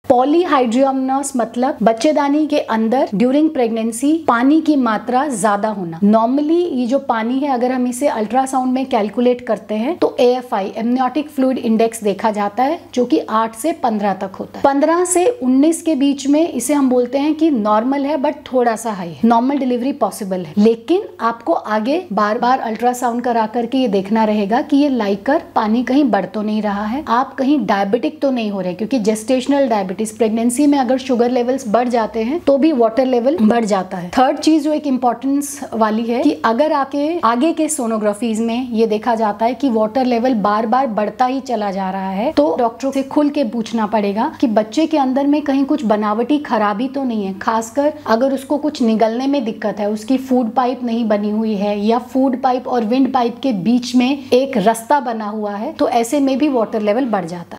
पॉलीहाइड्रियोमनस मतलब बच्चेदानी के अंदर ड्यूरिंग प्रेगनेंसी पानी की मात्रा ज्यादा होना। नॉर्मली ये जो पानी है, अगर हम इसे अल्ट्रासाउंड में कैलकुलेट करते हैं तो AFI एमनियोटिक फ्लूइड इंडेक्स देखा जाता है, जो कि 8 से 15 तक होता है। 15 से 19 के बीच में इसे हम बोलते हैं कि नॉर्मल है, बट थोड़ा सा हाई है, नॉर्मल डिलीवरी पॉसिबल है। लेकिन आपको आगे बार बार अल्ट्रासाउंड करा करके ये देखना रहेगा कि ये लाइकर पानी कहीं बढ़ तो नहीं रहा है, आप कहीं डायबिटिक तो नहीं हो रहे, क्योंकि जेस्टेशनल डायबिटीज प्रेगनेंसी में अगर शुगर लेवल्स बढ़ जाते हैं तो भी वाटर लेवल बढ़ जाता है। थर्ड चीज जो एक इंपॉर्टेंस वाली है कि अगर आपके आगे के सोनोग्राफीज में ये देखा जाता है कि वाटर लेवल बार बार बढ़ता ही चला जा रहा है, तो डॉक्टरों से खुल के पूछना पड़ेगा कि बच्चे के अंदर में कहीं कुछ बनावटी खराबी तो नहीं है। खासकर अगर उसको कुछ निगलने में दिक्कत है, उसकी फूड पाइप नहीं बनी हुई है या फूड पाइप और विंड पाइप के बीच में एक रास्ता बना हुआ है, तो ऐसे में भी वाटर लेवल बढ़ जाता है।